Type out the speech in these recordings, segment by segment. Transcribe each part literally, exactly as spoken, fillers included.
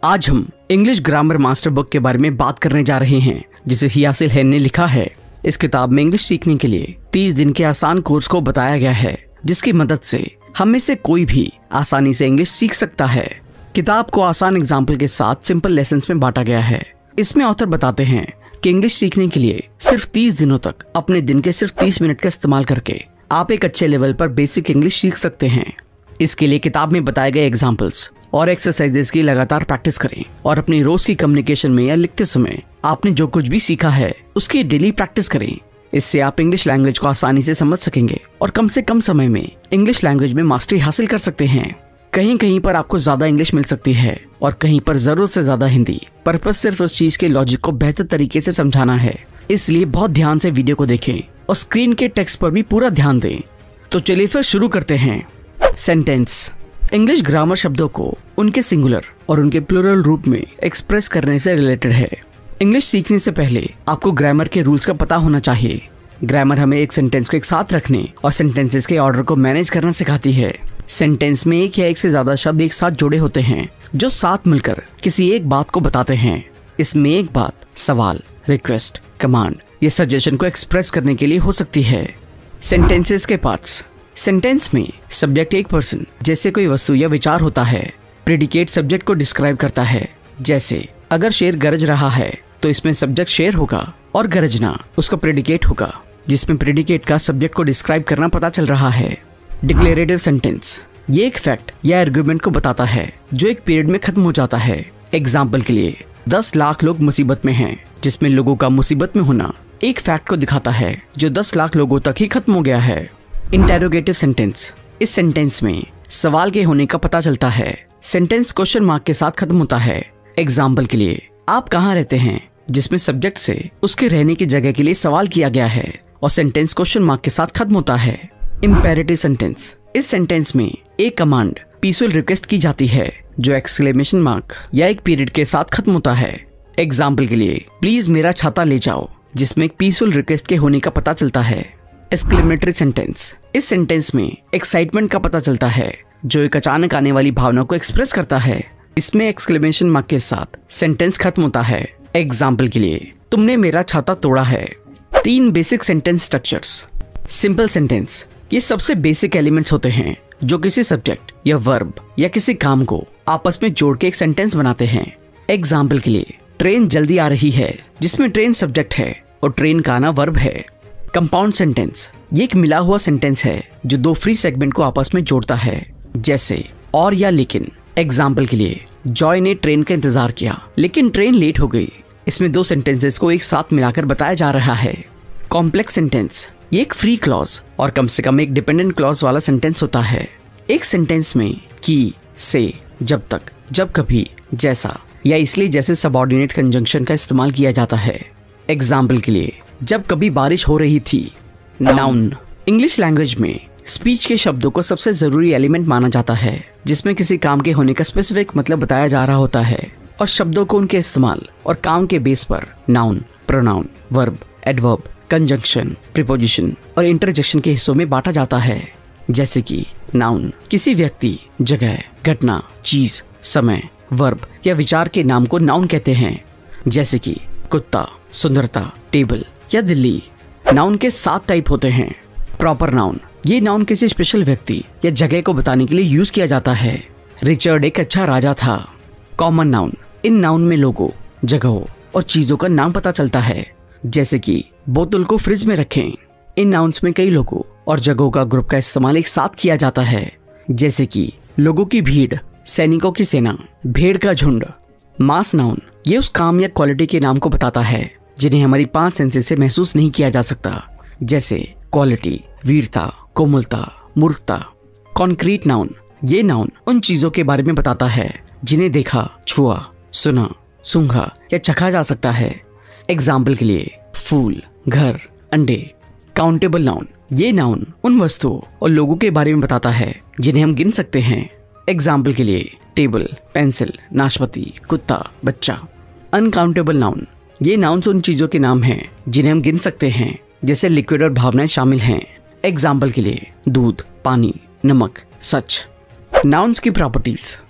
आज हम English grammar master book के बारे में बात करने जा रहे हैं, जिसे हियासिल हैन ने लिखा है। इस किताब में इंग्लिश सीखने के लिए तीस दिन के आसान कोर्स को बताया गया है, जिसकी मदद से हम में से कोई भी आसानी से इंग्लिश सीख सकता है। किताब को आसान एग्जाम्पल के साथ सिंपल लेसन्स में बांटा गया है। इसमें ऑथर बताते हैं कि इंग्लिश सीखने के लिए सिर्फ तीस दिनों तक अपने दिन के सिर्फ तीस मिनट का इस्तेमाल करके आप एक अच्छे लेवल पर बेसिक इंग्लिश सीख सकते हैं। इसके लिए किताब में बताए गए एग्जाम्पल्स और एक्सरसाइजेस की लगातार प्रैक्टिस करें और अपनी रोज की कम्युनिकेशन में या लिखते समय आपने जो कुछ भी सीखा है उसकी डेली प्रैक्टिस करें। इससे आप इंग्लिश लैंग्वेज को आसानी से समझ सकेंगे और कम से कम समय में इंग्लिश लैंग्वेज में मास्टरी हासिल कर सकते हैं। कहीं कहीं पर आपको ज्यादा इंग्लिश मिल सकती है और कहीं पर जरूरत से ज्यादा हिंदी। पर्पस सिर्फ उस चीज के लॉजिक को बेहतर तरीके से समझाना है, इसलिए बहुत ध्यान से वीडियो को देखें और स्क्रीन के टेक्स्ट पर भी पूरा ध्यान दें। तो चलिए फिर शुरू करते हैं। सेंटेंस इंग्लिश ग्रामर शब्दों को उनके सिंगुलर और उनके प्लूरल रूप में एक्सप्रेस करने से रिलेटेड है। इंग्लिश सीखने से पहले आपको ग्रामर के रूल्स का पता होना चाहिए। ग्रामर हमें एक सेंटेंस को एक साथ रखने और सेंटेंसेस के ऑर्डर को मैनेज करना सिखाती है। सेंटेंस में एक या एक से ज्यादा शब्द एक साथ जुड़े होते हैं जो साथ मिलकर किसी एक बात को बताते हैं। इसमें एक बात सवाल, रिक्वेस्ट, कमांड या सजेशन को एक्सप्रेस करने के लिए हो सकती है। सेंटेंसेस के पार्ट्स। सेंटेंस में सब्जेक्ट एक पर्सन जैसे कोई वस्तु या विचार होता है। प्रेडिकेट सब्जेक्ट को डिस्क्राइब करता है, जैसे अगर शेर गरज रहा है तो इसमें सब्जेक्ट शेर होगा और गरजना उसका प्रेडिकेट होगा, जिसमें प्रेडिकेट का सब्जेक्ट को डिस्क्राइब करना पता चल रहा है। डिक्लेरेटिव सेंटेंस ये एक फैक्ट या आर्गुमेंट को बताता है जो एक पीरियड में खत्म हो जाता है। एग्जाम्पल के लिए दस लाख लोग मुसीबत में हैं, जिसमें लोगों का मुसीबत में होना एक फैक्ट को दिखाता है जो दस लाख लोगों तक ही खत्म हो गया है। इंटेरोगेटिव सेंटेंस इस सेंटेंस में सवाल के होने का पता चलता है। सेंटेंस क्वेश्चन मार्क के साथ खत्म होता है। एग्जाम्पल के लिए आप कहाँ रहते हैं, जिसमें सब्जेक्ट से उसके रहने की जगह के लिए सवाल किया गया है और सेंटेंस क्वेश्चन मार्क के साथ खत्म होता है। इंपेरेटिव सेंटेंस इस सेंटेंस में एक कमांड पीसफुल रिक्वेस्ट की जाती है जो एक्सक्लेमेशन मार्क या एक पीरियड के साथ खत्म होता है। एग्जाम्पल के लिए प्लीज मेरा छाता ले जाओ, जिसमें एक पीसफुल रिक्वेस्ट के होने का पता चलता है। एक्सक्लेमेटरी सेंटेंस इस सेंटेंस में एक्साइटमेंट का पता चलता है जो एक अचानक आने वाली भावना को एक्सप्रेस करता है। इसमें एक्सक्लेमेशन मार्क के साथ सेंटेंस खत्म होता है। एग्जाम्पल के लिए तुमने मेरा छाता तोड़ा है। तीन basic sentence structures. Simple sentence ये सबसे बेसिक एलिमेंट्स होते हैं जो किसी सब्जेक्ट या वर्ब या किसी काम को आपस में जोड़ के एक सेंटेंस बनाते हैं। एग्जाम्पल के लिए ट्रेन जल्दी आ रही है, जिसमें ट्रेन सब्जेक्ट है और ट्रेन का आना वर्ब है। कंपाउंड सेंटेंस ये एक मिला हुआ सेंटेंस है जो दो फ्री सेगमेंट को आपस में जोड़ता है, जैसे और या लेकिन। एग्जाम्पल के लिए जॉय ने ट्रेन का इंतजार किया लेकिन ट्रेन लेट हो गई। इसमें दो सेंटेंसेस को एक साथ मिलाकर बताया जा रहा है। कॉम्प्लेक्स सेंटेंस ये एक फ्री क्लॉज और कम से कम एक डिपेंडेंट क्लॉज वाला सेंटेंस होता है। एक सेंटेंस में की, से, जब तक, जब कभी, जैसा या इसलिए जैसे सबऑर्डिनेट कंजंक्शन का इस्तेमाल किया जाता है। एग्जाम्पल के लिए जब कभी बारिश हो रही थी। नाउन इंग्लिश लैंग्वेज में स्पीच के शब्दों को सबसे जरूरी एलिमेंट माना जाता है, जिसमें किसी काम के होने का स्पेसिफिक मतलब बताया जा रहा होता है और शब्दों को उनके इस्तेमाल और काम के बेस पर noun, pronoun, verb, adverb, conjunction, preposition और इंटरजेक्शन के हिस्सों में बांटा जाता है। जैसे कि नाउन किसी व्यक्ति, जगह, घटना, चीज, समय, वर्ब या विचार के नाम को नाउन कहते हैं, जैसे कि कुत्ता, सुंदरता, टेबल या दिल्ली। नाउन के सात टाइप होते हैं। प्रॉपर नाउन ये नाउन किसी स्पेशल व्यक्ति या जगह को बताने के लिए यूज किया जाता है। रिचर्ड एक अच्छा राजा था। कॉमन नाउन इन नाउन में लोगों, जगहों और चीजों का नाम पता चलता है, जैसे कि बोतल को फ्रिज में रखें। इन नाउन्स में कई लोगों और जगहों का ग्रुप का इस्तेमाल एक साथ किया जाता है, जैसे कि लोगों की भीड़, सैनिकों की सेना, भेड़ का झुंड। मास नाउन ये उस काम या क्वालिटी के नाम को बताता है जिन्हें हमारी पांच सेंसेस से महसूस नहीं किया जा सकता, जैसे क्वालिटी, वीरता, कोमलता, मूर्खता। कॉन्क्रीट नाउन ये नाउन उन चीजों के बारे में बताता है जिन्हें देखा, छुआ, सुना, सूंघा या चखा जा सकता है। एग्जाम्पल के लिए फूल, घर, अंडे। काउंटेबल नाउन ये नाउन उन वस्तुओं और लोगों के बारे में बताता है जिन्हें हम गिन सकते हैं। एग्जाम्पल के लिए टेबल, पेंसिल, नाशपाती, कुत्ता, बच्चा। अनकाउंटेबल नाउन ये नाउन्स उन चीजों के नाम हैं जिन्हें हम गिन सकते हैं, जैसे लिक्विड और भावनाएं शामिल हैं। एग्जाम्पल के लिए दूध, पानी, नमक, सच। नाउन्स की प्रॉपर्टीज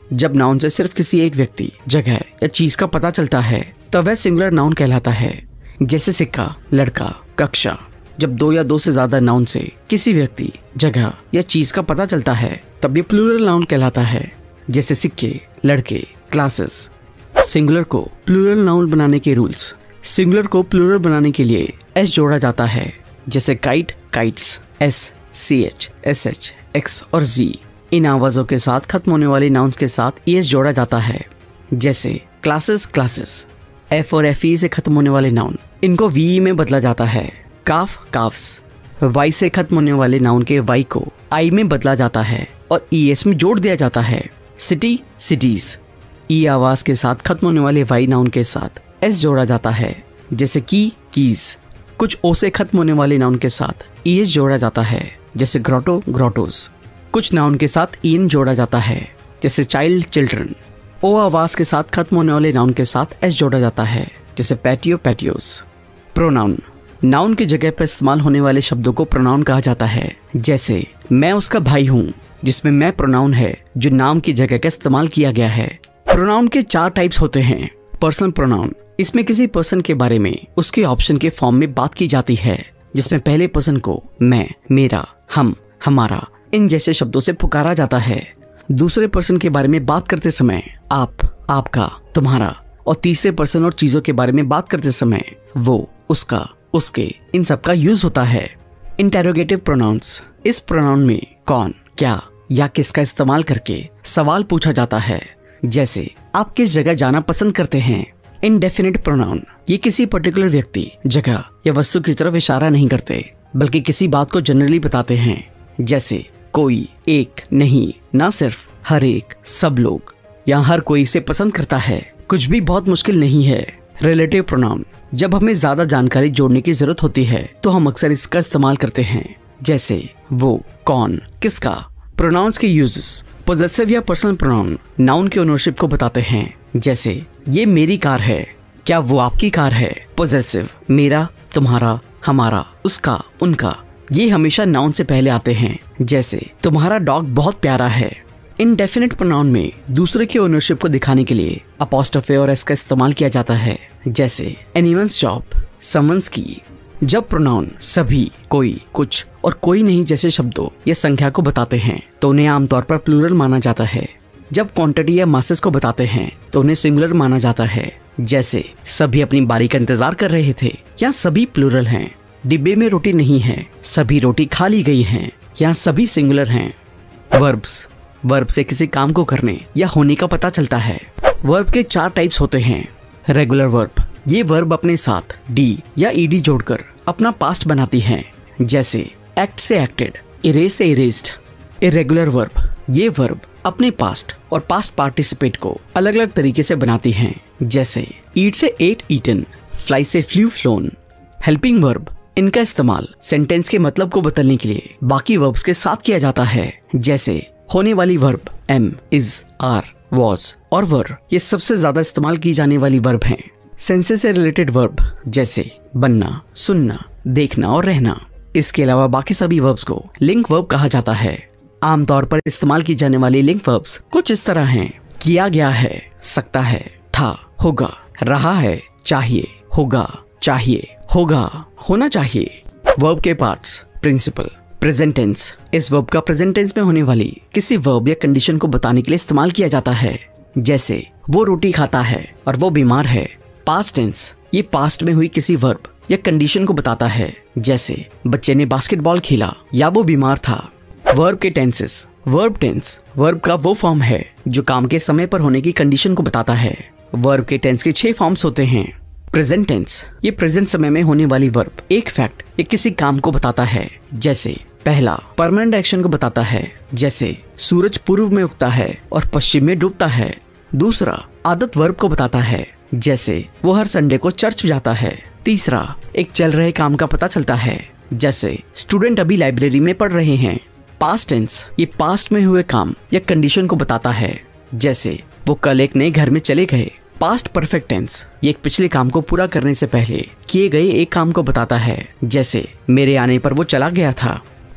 जब नाउन से सिर्फ किसी एक व्यक्ति, जगह या चीज का पता चलता है तब वह सिंगुलर नाउन कहलाता है। जैसे सिक्का, लड़का, कक्षा। जब दो या दो से ज्यादा नाउन से किसी व्यक्ति, जगह या चीज का पता चलता है तब ये प्लूरल नाउन कहलाता है। जैसे सिक्के, लड़के, क्लासेस। सिंगुलर को प्लूरल नाउन बनाने के रूल्स। सिंगुलर को प्लूरल बनाने के लिए एस जोड़ा जाता है। जैसे kite, kites. S, C H, S H, X और जी। इन आवाजों के साथ खत्म होने वाले नाउन्स के साथ ई एस जोड़ा जाता है। जैसे क्लासेस, क्लासेस। एफ और एफ ई से खत्म होने वाले नाउन, इनको वी में बदला जाता है। काफ, काफ्स। वाई से खत्म होने वाले नाउन के वाई को आई में बदला जाता है और ई एस में जोड़ दिया जाता है। City, cities. ई आवाज के साथ खत्म होने वाले वाई नाउन के साथ एस जोड़ा जाता है। जैसे की, कीज। कुछ ओ से खत्म होने वाले नाउन के साथ ई एस जोड़ा जाता है। जैसे ग्रोटो, ग्रोटोस। कुछ नाउन के साथ इन जोड़ा जाता है। जैसे चाइल्ड, चिल्ड्रन। ओ आवाज के साथ खत्म होने वाले नाउन के साथ एस जोड़ा जाता है। जैसे पैटियो, पैटियोस। प्रोनाउन। नाउन की जगह पर इस्तेमाल होने वाले शब्दों को प्रोनाउन कहा जाता है। जैसे मैं उसका भाई हूँ, जिसमें मैं प्रोनाउन है जो नाम की जगह का इस्तेमाल किया गया है। प्रोनाउन के चार टाइप्स होते हैं। पर्सनल प्रोनाउन, इसमें किसी पर्सन के बारे में उसके ऑप्शन के फॉर्म में बात की जाती है, जिसमें पहले पर्सन को मैं, मेरा, हम, हमारा इन जैसे शब्दों से पुकारा जाता है। दूसरे पर्सन के बारे में बात करते समय आप, आपका, तुम्हारा और तीसरे पर्सन और चीजों के बारे में बात करते समय वो, उसका, उसके, इन सब का यूज होता है। इंटेरोगेटिव प्रोनाउंस, इस प्रोनाउन में कौन, क्या या किसका इस्तेमाल करके सवाल पूछा जाता है। जैसे आप किस जगह जाना पसंद करते हैं। इनडेफिनिट प्रोनाउन, ये किसी पर्टिकुलर व्यक्ति, जगह या वस्तु की तरफ इशारा नहीं करते बल्कि किसी बात को जनरली बताते हैं। जैसे कोई, एक, नहीं, ना सिर्फ, हर एक, सब लोग या हर कोई इसे पसंद करता है। कुछ भी बहुत मुश्किल नहीं है। रिलेटिव प्रोनाउन, जब हमें ज्यादा जानकारी जोड़ने की जरूरत होती है तो हम अक्सर इसका इस्तेमाल करते हैं। जैसे वो, कौन, किसका। प्रोनाउंस के यूजेस। पोजेसिव या पर्सनल प्रोनाउन नाउन के ओनरशिप को बताते हैं। जैसे ये मेरी कार है, क्या वो आपकी कार है। पोजेसिव, मेरा, तुम्हारा, हमारा, उसका, उनका, ये हमेशा नाउन से पहले आते हैं। जैसे तुम्हारा डॉग बहुत प्यारा है। इनडेफिनिट प्रोनाउन में दूसरे के ओनरशिप को दिखाने के लिए अपोस्ट्रोफे और एस का इस्तेमाल किया जाता है। जैसे एनीवन्स जॉब, समवन्स की। जब प्रोनाउन सभी, कोई, कुछ और कोई नहीं जैसे शब्दों या संख्या को बताते हैं तो उन्हें आमतौर पर प्लूरल माना जाता है। जब क्वांटिटी या मासेस को बताते हैं तो उन्हें सिंगुलर माना जाता है। जैसे सभी अपनी बारी का इंतजार कर रहे थे, या सभी प्लूरल हैं। डिब्बे में रोटी नहीं है, सभी रोटी खा ली गई हैं, यहाँ सभी सिंगुलर हैं। वर्ब्स, वर्ब से किसी काम को करने या होने का पता चलता है। वर्ब के चार टाइप्स होते हैं। रेगुलर वर्ब, ये वर्ब अपने साथ डी या ईडी जोड़कर अपना पास्ट बनाती हैं। जैसे एक्ट से एक्टेड, इरेज से इरेज्ड। इरेगुलर वर्ब, ये वर्ब अपने पास्ट और पास्ट पार्टिसिपेट को अलग अलग तरीके से बनाती हैं। जैसे ईट से एट ईटन, फ्लाई से फ्लू फ्लोन। हेल्पिंग वर्ब, इनका इस्तेमाल सेंटेंस के मतलब को बदलने के लिए बाकी वर्ब्स के साथ किया जाता है। जैसे होने वाली verb am, is, are, was और वर, ये सबसे ज्यादा इस्तेमाल की जाने वाली वर्ब हैं। सेंसेस से रिलेटेड वर्ब जैसे बनना, सुनना, देखना और रहना। इसके अलावा बाकी सभी वर्ब्स को लिंक वर्ब कहा जाता है। आमतौर पर इस्तेमाल की जाने वाली लिंक वर्ब्स कुछ इस तरह हैं। किया गया है, सकता है, था, होगा, रहा है, चाहिए, होगा, चाहिए, होगा, होना चाहिए। वर्ब के पार्ट्स। प्रिंसिपल, प्रेजेंट टेंस, इस वर्ब का प्रेजेंट टेंस में होने वाली किसी वर्ब या कंडीशन को बताने के लिए इस्तेमाल किया जाता है। जैसे वो रोटी खाता है और वो बीमार है। पास्ट टेंस, ये पास्ट में हुई किसी वर्ब या कंडीशन को बताता है। जैसे बच्चे ने बास्केटबॉल खेला या वो बीमार था। वर्ब के टेंसेस। वर्ब टेंस, वर्ब का वो फॉर्म है जो काम के समय पर होने की कंडीशन को बताता है। वर्ब के टेंस के छह फॉर्म्स होते हैं। प्रेजेंट टेंस, ये प्रेजेंट समय में होने वाली वर्ब एक फैक्ट या किसी काम को बताता है। जैसे पहला परमानेंट एक्शन को बताता है, जैसे सूरज पूर्व में उगता है और पश्चिम में डूबता है। दूसरा आदत वर्ब को बताता है, जैसे वो हर संडे को चर्च जाता है। तीसरा एक चल रहे काम का पता चलता है, जैसे स्टूडेंट अभी लाइब्रेरी में पढ़ रहे हैं। पास्ट टेंस, ये पास्ट में हुए काम या कंडीशन को बताता है, जैसे वो कल एक नए घर में चले गए। पास्ट परफेक्ट टेंस, ये एक पिछले काम को पूरा करने से पहले किए गए एक काम को बताता है, जैसे मेरे आने पर वो चला गया था।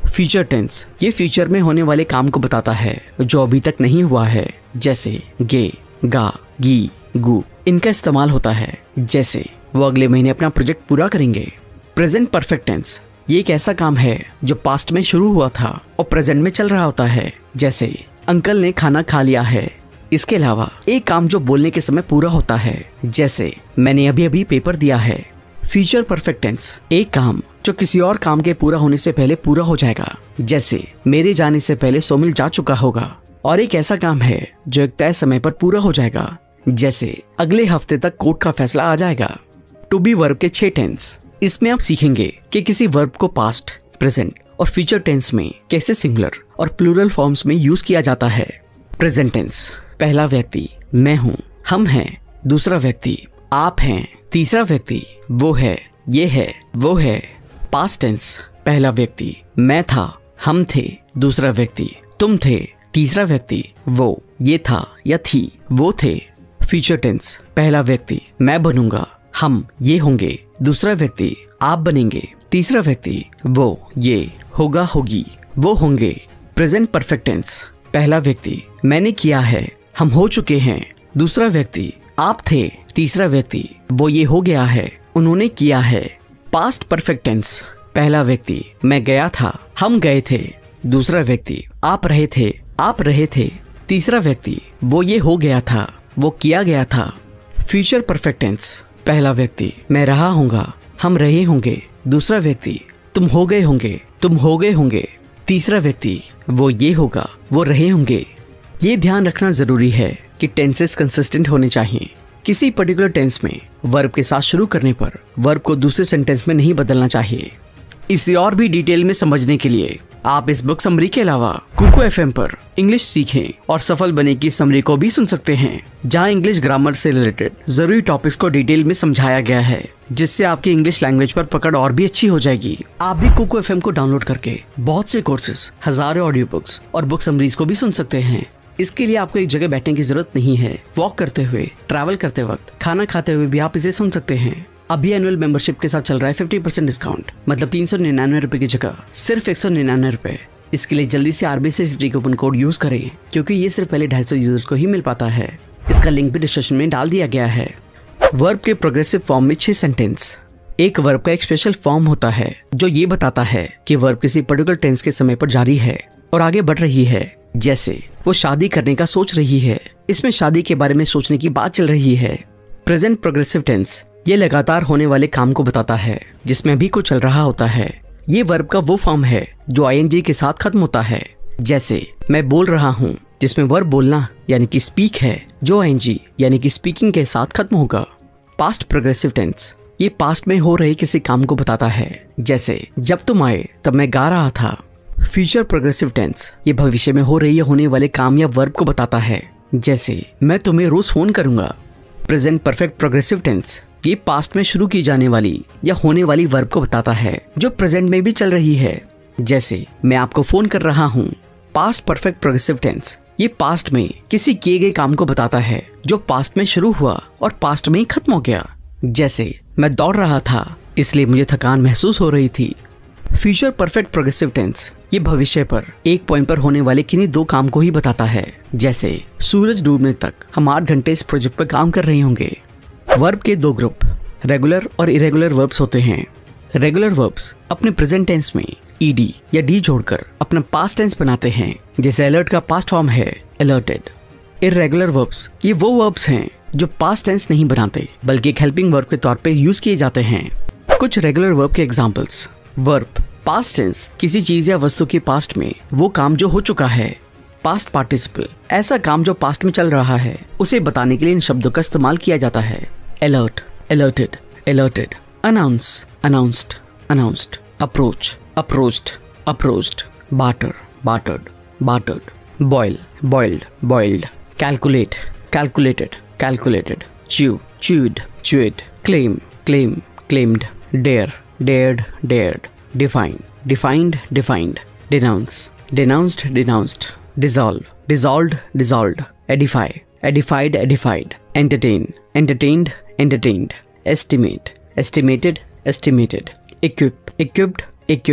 फ्यूचर टेंस ये फ्यूचर में होने वाले काम को बताता है जो अभी तक नहीं हुआ है, जैसे गे, गा, गी, गु। इनका इस्तेमाल होता है जैसे वो अगले महीने अपना प्रोजेक्ट पूरा करेंगे। प्रेजेंट परफेक्ट टेंस ये एक ऐसा काम है जो पास्ट में शुरू हुआ था और प्रेजेंट में चल रहा होता है, जैसे अंकल ने खाना खा लिया है। इसके अलावा एक काम जो बोलने के समय पूरा होता है, जैसे मैंने अभी अभी पेपर दिया है। फ्यूचर परफेक्ट टेंस एक काम जो किसी और काम के पूरा होने से पहले पूरा हो जाएगा, जैसे मेरे जाने से पहले सोमिल जा चुका होगा। और एक ऐसा काम है जो एक तय समय पर पूरा हो जाएगा, जैसे अगले हफ्ते तक कोर्ट का फैसला आ जाएगा। टू बी वर्ब के छह टेंस, इसमें आप सीखेंगे कि किसी वर्ब को पास्ट, प्रेजेंट और फ्यूचर टेंस में कैसे सिंगुलर और प्लूरल फॉर्म्स में यूज किया जाता है। प्रेजेंट टेंस पहला व्यक्ति मैं हूँ, हम हैं। दूसरा व्यक्ति आप हैं। तीसरा व्यक्ति वो है, ये है, वो है। पास्ट टेंस पहला व्यक्ति मैं था, हम थे। दूसरा व्यक्ति तुम थे। तीसरा व्यक्ति वो, ये था या थी, वो थे। फ्यूचर टेंस पहला व्यक्ति मैं बनूंगा, हम ये होंगे। दूसरा व्यक्ति आप बनेंगे। तीसरा व्यक्ति वो, ये, होगा, होगी, वो होंगे। प्रेजेंट परफेक्ट टेंस पहला व्यक्ति मैंने किया है, हम हो चुके हैं। दूसरा व्यक्ति आप थे। तीसरा व्यक्ति वो, ये हो गया है, उन्होंने किया है। पास्ट परफेक्ट टेंस पहला व्यक्ति मैं गया था, हम गए थे। दूसरा व्यक्ति आप रहे थे, आप रहे थे। तीसरा व्यक्ति वो, ये हो गया था, वो किया गया था। फ्यूचर परफेक्ट टेंस पहला व्यक्ति मैं रहा होऊंगा, हम रहे होंगे। दूसरा व्यक्ति तुम हो गए होंगे, तुम हो गए होंगे। तीसरा व्यक्ति वो, ये होगा, वो रहे होंगे। ये ध्यान रखना जरूरी है कि टेंसेस कंसिस्टेंट होने चाहिए। किसी पर्टिकुलर टेंस में वर्ब के साथ शुरू करने पर वर्ब को दूसरे सेंटेंस में नहीं बदलना चाहिए। इसे और भी डिटेल में समझने के लिए आप इस बुक समरी के अलावा कुकू एफएम पर इंग्लिश सीखें और सफल बने की समरी को भी सुन सकते हैं, जहां इंग्लिश ग्रामर से रिलेटेड जरूरी टॉपिक्स को डिटेल में समझाया गया है, जिससे आपकी इंग्लिश लैंग्वेज पर पकड़ और भी अच्छी हो जाएगी। आप भी कुकू एफएम को डाउनलोड करके बहुत से कोर्सेज, हजारों ऑडियो बुक्स और बुक समरीज को भी सुन सकते हैं। इसके लिए आपको एक जगह बैठने की जरूरत नहीं है। वॉक करते हुए, ट्रैवल करते वक्त, खाना खाते हुए भी आप इसे सुन सकते हैं। अभी एनुअल मेंबरशिप के साथ चल रहा है पचास परसेंट डिस्काउंट, मतलब तीन सौ निन्यानवे रुपए की जगह सिर्फ एक सौ निन्यानवे रुपए। इसके लिए जल्दी से RBC fifty coupon code use करें, क्योंकि ये सिर्फ पहले ढाई सौ यूजर्स को ही मिल पाता है। इसका लिंक भी डिस्क्रिप्शन में डाल दिया गया है। वर्ब के प्रोग्रेसिव फॉर्म में छह सेंटेंस। एक वर्ब का एक स्पेशल फॉर्म होता है जो ये बताता है कि वर्ब किसी पर्टिकुलर टेंस के समय पर जारी है और आगे बढ़ रही है, जैसे वो शादी करने का सोच रही है। इसमें शादी के बारे में सोचने की बात चल रही है। प्रेजेंट प्रोग्रेसिव टेंस ये लगातार होने वाले काम को बताता है जिसमें अभी कुछ चल रहा होता है। ये वर्ब का वो फॉर्म है जो आईएनजी के साथ खत्म होता है, जैसे मैं बोल रहा हूँ, जिसमें वर्ब बोलना यानी कि स्पीक है, जो आईएनजी यानी कि स्पीकिंग के साथ खत्म होगा। पास्ट प्रोग्रेसिव टेंस ये पास्ट में हो रहे किसी काम को बताता है, जैसे जब तुम आए तब मैं गा रहा था। फ्यूचर प्रोग्रेसिव टेंस ये भविष्य में हो रही या होने वाले काम या वर्ब को बताता है, जैसे मैं तुम्हें रोज फोन करूंगा। प्रेजेंट परफेक्ट प्रोग्रेसिव टेंस ये पास्ट में शुरू की जाने वाली या होने वाली वर्ब को बताता है जो प्रेजेंट में भी चल रही है, जैसे मैं आपको फोन कर रहा हूँ। पास्ट परफेक्ट प्रोग्रेसिव टेंस ये पास्ट में किसी किए गए काम को बताता है जो पास्ट में शुरू हुआ और पास्ट में ही खत्म हो गया, जैसे मैं दौड़ रहा था इसलिए मुझे थकान महसूस हो रही थी। फ्यूचर परफेक्ट प्रोग्रेसिव टेंस ये भविष्य पर एक पॉइंट पर होने वाले किन्हीं दो काम को ही बताता है, जैसे सूरज डूबने तक हम आठ घंटे इस प्रोजेक्ट पर काम कर रहे होंगे। वर्ब के दो ग्रुप रेगुलर और इरेगुलर वर्ब्स होते हैं। रेगुलर वर्ब्स अपने प्रेजेंट टेंस में ईडी या डी जोड़कर अपना पास्ट टेंस बनाते हैं, जैसे अलर्ट का पास्ट फॉर्म है अलर्टेड। इरेगुलर वर्ब्स ये वो वर्ब्स हैं जो पास्ट टेंस नहीं बनाते बल्कि एक हेल्पिंग वर्ब के तौर पे यूज किए जाते हैं। कुछ रेगुलर वर्ब के एग्जांपल्स। वर्ब पास्ट टेंस किसी चीज या वस्तु के पास्ट में वो काम जो हो चुका है। पास्ट पार्टिसिपल ऐसा काम जो पास्ट में चल रहा है उसे बताने के लिए इन शब्दों का इस्तेमाल किया जाता है। Alert alerted alerted। announce announced announced। approach approached approached। barter bartered bartered। boil boiled boiled। calculate calculated calculated। chew chewed chewed। claim claim claimed। dare dared dared। define defined defined। denounce denounced denounced। dissolve dissolved dissolved। edify edified edified। entertain entertained entertained। estimate estimated estimated। equip equipped equipped।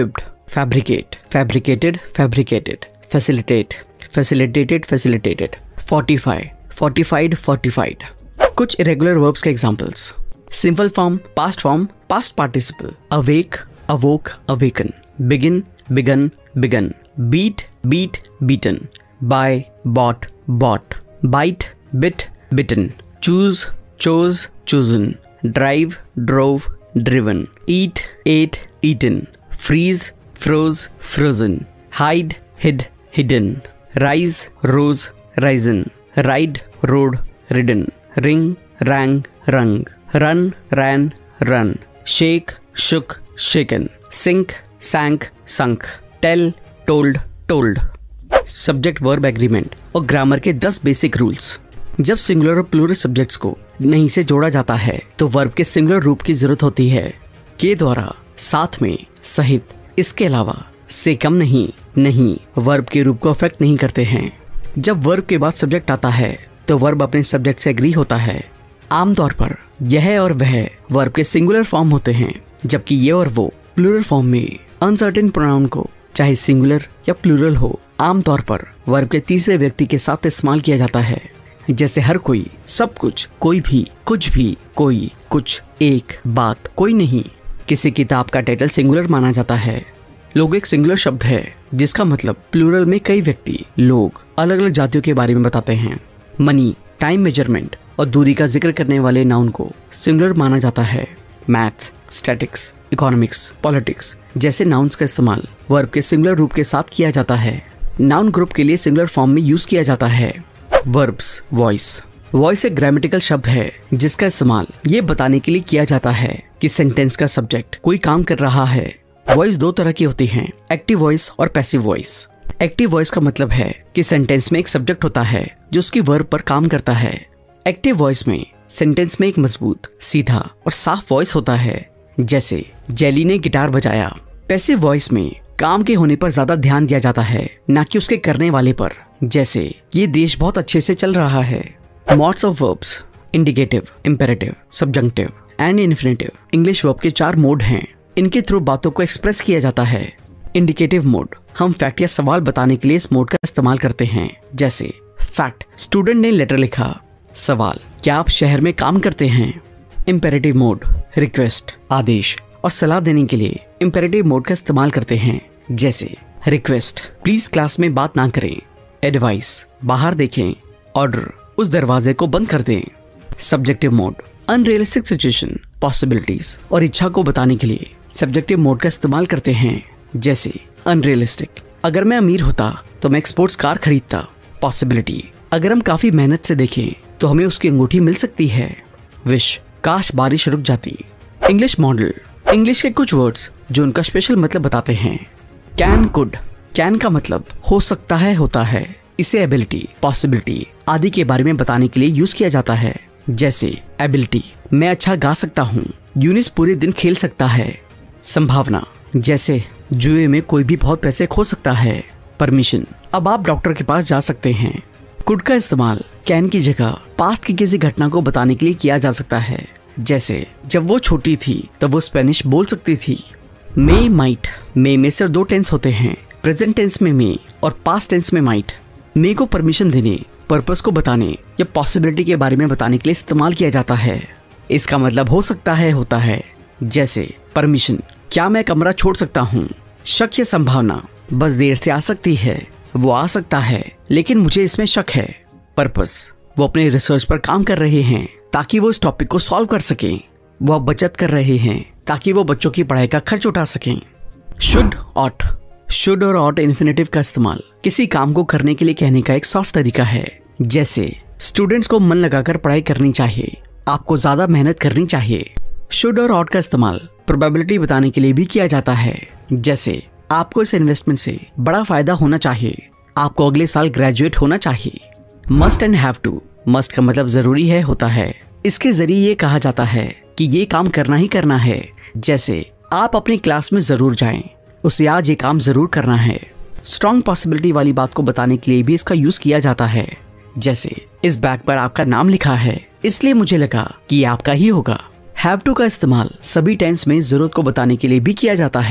Fabricate, fabricated, fabricated, facilitate, facilitated, facilitated, fortify, fortified, fortified. कुछ irregular verbs के examples: simple form, past form, past participle, awake, awoke, awaken, begin, began, began, beat, beat, beaten, buy, bought, bought, bite, bit, bitten, choose, chose, chosen, drive, drove, driven, eat, ate, eaten, freeze, froze, frozen, hide, hid, hidden, rise, rose, risen, ride, rode, ridden, ring, rang, rung, run, ran, run, shake, shook, shaken, sink, सैंक, sunk, tell, told, told. Subject verb agreement और grammar के दस basic rules. जब singular और plural subjects को नहीं से जोड़ा जाता है तो वर्ब के सिंगुलर रूप की जरूरत होती है, के द्वारा, साथ में, सहित, इसके अलावा, से कम नहीं, नहीं वर्ब के रूप को अफेक्ट नहीं करते हैं। जब वर्ब के बाद सब्जेक्ट आता है तो वर्ब अपने सब्जेक्ट से एग्री होता है। आमतौर पर यह और वह वर्ब के सिंगुलर फॉर्म होते हैं, जबकि ये और वो प्लूरल फॉर्म में। अनसर्टेन प्रोनाउन को चाहे सिंगुलर या प्लूरल हो, आमतौर पर वर्ब के तीसरे व्यक्ति के साथ इस्तेमाल किया जाता है, जैसे हर कोई, सब कुछ, कोई भी, कुछ भी, कोई, कुछ, एक, बात, कोई नहीं। किसी किताब का टाइटल सिंगुलर माना जाता है। लोग एक सिंगुलर शब्द है जिसका मतलब प्लूरल में कई व्यक्ति, लोग, अलग अलग जातियों के बारे में बताते हैं। मनी, टाइम मेजरमेंट और दूरी का जिक्र करने वाले नाउन को सिंगुलर माना जाता है। मैथ्स, स्टैटिक्स, इकोनॉमिक्स, पॉलिटिक्स जैसे नाउन्स का इस्तेमाल वर्ब के सिंगुलर रूप के साथ किया जाता है। नाउन ग्रुप के लिए सिंगुलर फॉर्म में यूज किया जाता है। Verbs, voice. वॉइस एक ग्रामेटिकल शब्द है जिसका इस्तेमाल ये बताने के लिए किया जाता है कि सेंटेंस का सब्जेक्ट कोई काम कर रहा है। वॉइस दो तरह की होती हैं, एक्टिव वॉइस और पैसिव वॉइस। एक्टिव वॉइस का मतलब है कि सेंटेंस में एक सब्जेक्ट होता है जो उसकी वर्ब पर काम करता है। एक्टिव वॉइस में सेंटेंस में एक मजबूत, सीधा और साफ वॉइस होता है, जैसे जेली ने गिटार बजाया। पैसिव वॉइस में काम के होने पर ज्यादा ध्यान दिया जाता है, ना कि उसके करने वाले पर, जैसे ये देश बहुत अच्छे से चल रहा है। Modes of verbs: indicative, imperative, subjunctive and infinitive. English verb के चार मोड हैं। इनके थ्रू बातों को एक्सप्रेस किया जाता है। इंडिकेटिव मोड, हम फैक्ट या सवाल बताने के लिए इस मोड का इस्तेमाल करते हैं, जैसे फैक्ट, स्टूडेंट ने लेटर लिखा। सवाल, क्या आप शहर में काम करते हैं? इंपेरेटिव मोड, रिक्वेस्ट, आदेश और सलाह देने के लिए इंपेरेटिव मोड का इस्तेमाल करते हैं, जैसे रिक्वेस्ट, प्लीज क्लास में बात ना करें। एडवाइस, बाहर देखें। ऑर्डर, उस दरवाजे को बंद कर दें। Subjective mode, unrealistic situation, possibilities और इच्छा को बताने के लिए सब्जेक्टिव मोड का इस्तेमाल करते हैं, जैसे अनरियलिस्टिक, अगर मैं अमीर होता तो मैं एक स्पोर्ट्स कार खरीदता। पॉसिबिलिटी, अगर हम काफी मेहनत से देखें तो हमें उसकी अंगूठी मिल सकती है। विश, काश बारिश रुक जाती। इंग्लिश मॉडल, इंग्लिश के कुछ वर्ड्स जो उनका स्पेशल मतलब बताते हैं। Can, could. कैन का मतलब हो सकता है, होता है। इसे एबिलिटी, पॉसिबिलिटी आदि के बारे में बताने के लिए यूज किया जाता है, जैसे एबिलिटी, मैं अच्छा गा सकता हूँ। यूनिस पूरे दिन खेल सकता है। संभावना, जैसे जुए में कोई भी बहुत पैसे खो सकता है। परमिशन, अब आप डॉक्टर के पास जा सकते हैं। कुड का इस्तेमाल कैन की जगह पास्ट की किसी घटना को बताने के लिए किया जा सकता है, जैसे जब वो छोटी थी तब वो स्पेनिश बोल सकती थी। मे, माइट। मे में सिर्फ दो टेंस होते हैं, प्रेजेंट टेंस में मे और पास्ट टेंस में माइट। मे को परमिशन देने, पर्पस को बताने या पॉसिबिलिटी के बारे में बताने के लिए इस्तेमाल किया जाता है। इसका मतलब हो सकता है, होता है, जैसे परमिशन, क्या मैं कमरा छोड़ सकता हूँ। शक या संभावना, बस देर से आ सकती है, वो आ सकता है लेकिन मुझे इसमें शक है। पर्पस, वो अपने रिसर्च पर काम कर रहे हैं ताकि वो इस टॉपिक को सॉल्व कर सकें। वो अब बचत कर रहे हैं ताकि वो बच्चों की पढ़ाई का खर्च उठा सकें। Should, ought. शुड और ऑट इन्फिनेटिव का इस्तेमाल किसी काम को करने के लिए कहने का एक सॉफ्ट तरीका है, जैसे स्टूडेंट्स को मन लगाकर पढ़ाई करनी चाहिए, आपको ज्यादा मेहनत करनी चाहिए। शुड और ऑट का इस्तेमाल प्रोबेबिलिटी बताने के लिए भी किया जाता है, जैसे आपको इस इन्वेस्टमेंट से बड़ा फायदा होना चाहिए, आपको अगले साल ग्रेजुएट होना चाहिए। Must and have to. Must का मतलब जरूरी है, होता है। इसके जरिए ये कहा जाता है कि ये काम करना ही करना है, जैसे आप अपनी क्लास में जरूर जाएं, उसे आज ये काम जरूर करना है। स्ट्रॉन्ग पॉसिबिलिटी वाली बात को बताने के लिए भी इसका यूज किया जाता है, जैसे इस बैग पर आपका नाम लिखा है इसलिए मुझे लगा कि ये आपका ही होगा। हैव टू का इस्तेमाल सभी टेंस में जरूरत को बताने के लिए भी किया जाता है,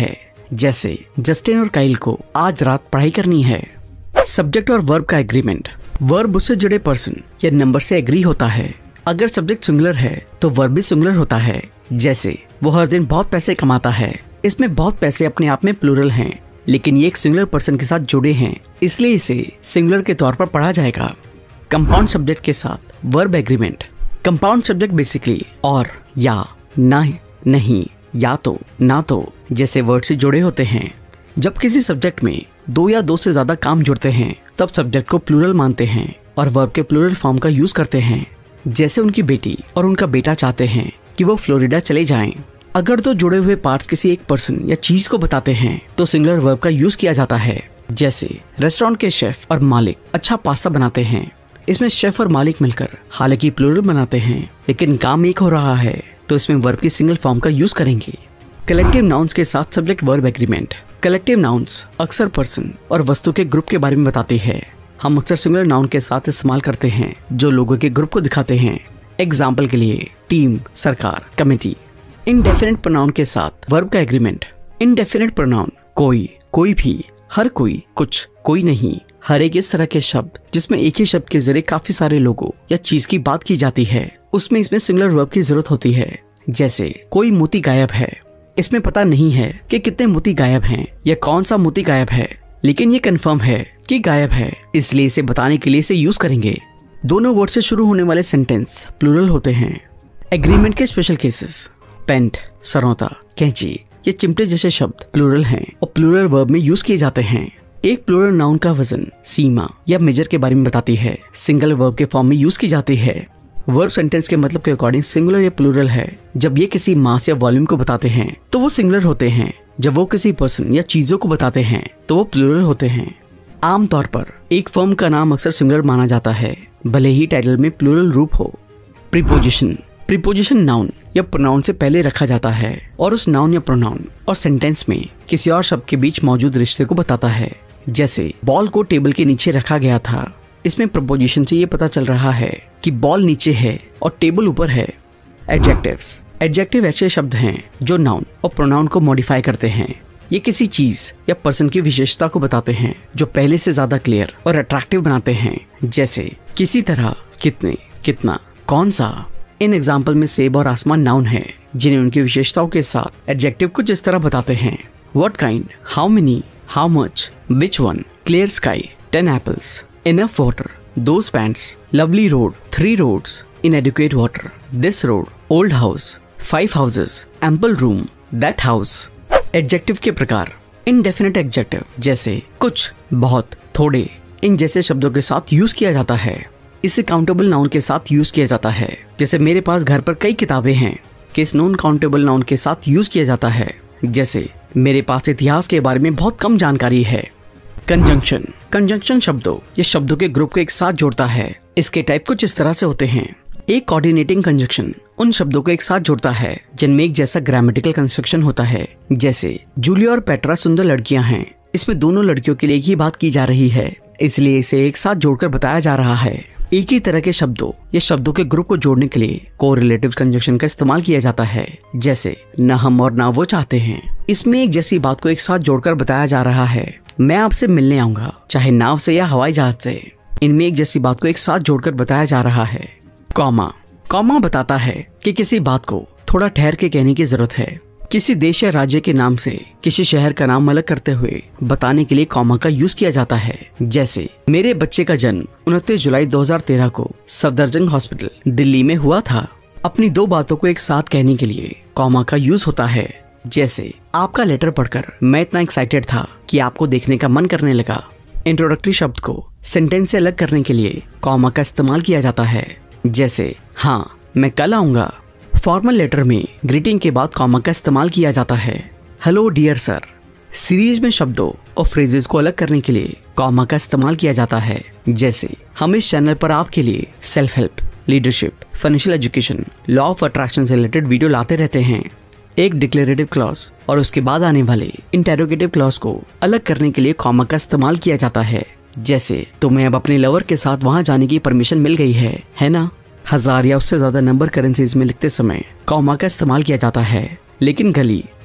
जैसे जस्टिन और काइल को आज रात पढ़ाई करनी है। सब्जेक्ट और वर्ब का एग्रीमेंट। वर्ब उससे जुड़े पर्सन या नंबर से एग्री होता है। अगर सब्जेक्ट सिंगुलर है तो वर्ब भी सिंगुलर होता है। जैसे वो हर दिन बहुत पैसे कमाता है। इसमें बहुत पैसे अपने आप में प्लूरल हैं, लेकिन ये एक सिंगुलर पर्सन के साथ जुड़े हैं, इसलिए इसे सिंगुलर के तौर पर पढ़ा जाएगा। कंपाउंड सब्जेक्ट के साथ verb agreement. Compound subject basically और, या, ना, नहीं, या तो, ना तो जैसे वर्ड से जुड़े होते हैं। जब किसी सब्जेक्ट में दो या दो से ज्यादा काम जुड़ते हैं तब सब्जेक्ट को प्लूरल मानते हैं और वर्ब के प्लूरल फॉर्म का यूज करते हैं। जैसे उनकी बेटी और उनका बेटा चाहते हैं कि वो फ्लोरिडा चले जाएं। अगर दो जुड़े हुए पार्ट्स किसी एक पर्सन या चीज को बताते हैं तो सिंगुलर वर्ब का यूज किया जाता है। जैसे रेस्टोरेंट के शेफ और मालिक अच्छा पास्ता बनाते हैं। इसमें शेफ और मालिक मिलकर हालांकि प्लूरल बनाते हैं, लेकिन काम एक हो रहा है, तो इसमें वर्ब की सिंगल फॉर्म का यूज करेंगे। कलेक्टिव नाउन्स के साथ subject verb agreement. Collective nouns अक्सर पर्सन और वस्तु के ग्रुप के बारे में बताती है। हम अक्सर सिंगुलर नाउन के साथ इस्तेमाल करते हैं जो लोगों के ग्रुप को दिखाते हैं। एग्जाम्पल के लिए टीम, सरकार, कमेटी। इनडेफिनिट प्रोनाउन के साथ वर्ब का एग्रीमेंट। इनडेफिनिट प्रोनाउन कोई, कोई भी, हर कोई, कुछ, कोई नहीं, हर एक इस तरह के शब्द जिसमें एक ही शब्द के जरिए काफी सारे लोगों या चीज की बात की जाती है, उसमें इसमें सिंगुलर वर्ब की जरूरत होती है। जैसे कोई मोती गायब है। इसमें पता नहीं है कि कितने मोती गायब हैं या कौन सा मोती गायब है, लेकिन ये कंफर्म है कि गायब है, इसलिए इसे बताने के लिए इसे यूज करेंगे। दोनों वर्ड से शुरू होने वाले सेंटेंस प्लूरल होते हैं। एग्रीमेंट के स्पेशल केसेस। पेंट, सरौता, कैंची, ये चिमटे जैसे शब्द प्लूरल हैं और प्लूरल वर्ब में यूज किए जाते हैं। एक प्लूरल नाउन का वजन, सीमा या मेजर के बारे में बताती है, सिंगल वर्ब के फॉर्म में यूज की जाती है। वर्ब सेंटेंस के मतलब के अकॉर्डिंग सिंगुलर या प्लूरल है। जब ये किसी मास या वॉल्यूम को बताते हैं तो वो सिंगुलर होते हैं। जब वो किसी पर्सन या चीजों को बताते हैं तो वो प्लूरल होते हैं। आमतौर पर एक फर्म का नाम अक्सर सिंगुलर माना जाता है, भले ही टाइटल में प्लूरल रूप हो। प्रीपोजिशन। प्रीपोजिशन नाउन या प्रोनाउन से पहले रखा जाता है और उस नाउन या प्रोनाउन और सेंटेंस में किसी और शब्द के बीच मौजूद रिश्ते को बताता है। जैसे बॉल को टेबल के नीचे रखा गया था। इसमें प्रपोजिशन से ये पता चल रहा है कि बॉल नीचे है और टेबल ऊपर है। एडजेक्टिव्स। एडजेक्टिव ऐसे शब्द हैं जो नाउन और प्रोनाउन को मॉडिफाई करते हैं। ये किसी चीज या पर्सन की विशेषता को बताते हैं जो पहले से ज्यादा क्लियर और अट्रैक्टिव बनाते हैं। जैसे किसी तरह, कितने, कितना, कौन सा। इन एग्जाम्पल में सेब और आसमान नाउन है जिन्हें उनकी विशेषताओं के साथ एडजेक्टिव कुछ इस तरह बताते हैं। What kind, how many, how much, which one, clear sky, ten apples, enough water, those pants, lovely road, three roads, inadequate water, this road, old house, five houses, ample room, that house. Adjective के प्रकार। Indefinite adjective जैसे कुछ, बहुत, थोड़े, इन जैसे शब्दों के साथ यूज किया जाता है। इसे काउंटेबल नाउन के साथ यूज किया जाता है। जैसे मेरे पास घर पर कई किताबें हैं। केस नॉन काउंटेबल नाउन के साथ यूज किया जाता है। जैसे मेरे पास इतिहास के बारे में बहुत कम जानकारी है। कंजंक्शन। कंजंक्शन शब्दों या शब्दों के ग्रुप को एक साथ जोड़ता है। इसके टाइप कुछ इस तरह से होते हैं। एक कोऑर्डिनेटिंग कंजंक्शन उन शब्दों को एक साथ जोड़ता है जिनमें एक जैसा ग्रामेटिकल कंस्ट्रक्शन होता है। जैसे जूलिया और पेट्रा सुंदर लड़कियां हैं। इसमें दोनों लड़कियों के लिए एक ही बात की जा रही है, इसलिए इसे एक साथ जोड़कर बताया जा रहा है। एक ही तरह के शब्दों या शब्दों के ग्रुप को जोड़ने के लिए कोरिलेटिव कंजंक्शन का इस्तेमाल किया जाता है। जैसे न हम और ना वो चाहते हैं। इसमें एक जैसी बात को एक साथ जोड़कर बताया जा रहा है। मैं आपसे मिलने आऊंगा, चाहे नाव से या हवाई जहाज से। इनमें एक जैसी बात को एक साथ जोड़कर बताया जा रहा है। कॉमा। कॉमा बताता है कि किसी बात को थोड़ा ठहर के कहने की जरूरत है। किसी देश या राज्य के नाम से किसी शहर का नाम अलग करते हुए बताने के लिए कॉमा का यूज किया जाता है। जैसे मेरे बच्चे का जन्म उनतीस जुलाई दो हज़ार तेरह को सफदरजंग हॉस्पिटल दिल्ली में हुआ था। अपनी दो बातों को एक साथ कहने के लिए कॉमा का यूज होता है। जैसे आपका लेटर पढ़कर मैं इतना एक्साइटेड था कि आपको देखने का मन करने लगा। इंट्रोडक्टरी शब्द को सेंटेंस से अलग करने के लिए कॉमा का इस्तेमाल किया जाता है। जैसे हाँ मैं कल आऊंगा। फॉर्मल लेटर में ग्रीटिंग के बाद कॉमा का इस्तेमाल किया जाता है। Hello dear sir. सीरीज में शब्दों और फ्रेजेस को अलग करने के लिए कॉमा का इस्तेमाल किया जाता है। जैसे हम इस चैनल पर आपके लिए self help, leadership, financial education, law of attraction से रिलेटेड वीडियो लाते रहते हैं। एक डिक्लेरेटिव क्लॉज और उसके बाद आने वाले इंटेरोगेटिव क्लॉज को अलग करने के लिए कॉमा का इस्तेमाल किया जाता है। जैसे तुम्हें अब अपने लवर के साथ वहां जाने की परमिशन मिल गई है, है ना। हजार या उससे ज्यादा नंबर करेंसीज में लिखते समय कॉमा का इस्तेमाल किया जाता है, लेकिन गली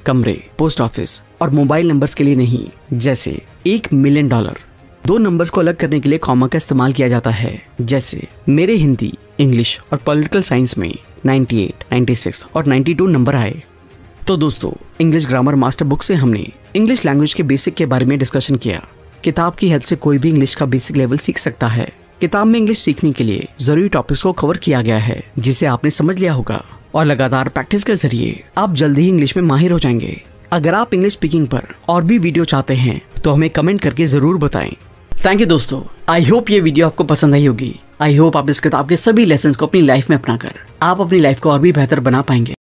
कमरे, पोस्ट ऑफिस और मोबाइल नंबर्स के लिए नहीं। जैसे एक मिलियन डॉलर। दो नंबर्स को अलग करने के लिए कॉमा का इस्तेमाल किया जाता है, जैसे मेरे हिंदी, इंग्लिश और पॉलिटिकल साइंस में अट्ठानवे, छियानवे और बानवे नंबर आए। तो दोस्तों, इंग्लिश ग्रामर मास्टर बुक से हमने इंग्लिश लैंग्वेज के बेसिक के बारे में डिस्कशन किया। किताब की हेल्प से कोई भी इंग्लिश का बेसिक लेवल सीख सकता है। किताब में इंग्लिश सीखने के लिए जरूरी टॉपिक्स को कवर किया गया है, जिसे आपने समझ लिया होगा और लगातार प्रैक्टिस के जरिए आप जल्दी ही इंग्लिश में माहिर हो जाएंगे। अगर आप इंग्लिश स्पीकिंग पर और भी वीडियो चाहते हैं तो हमें कमेंट करके जरूर बताएं। थैंक यू दोस्तों, आई होप ये वीडियो आपको पसंद आई होगी। आई होप आप इस किताब के सभी लेसन्स को अपनी लाइफ में अपनाकर आप अपनी लाइफ को और भी बेहतर बना पाएंगे।